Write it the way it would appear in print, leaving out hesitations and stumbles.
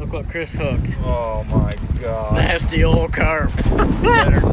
Look what Chris hooked. Oh my God. Nasty old carp. Better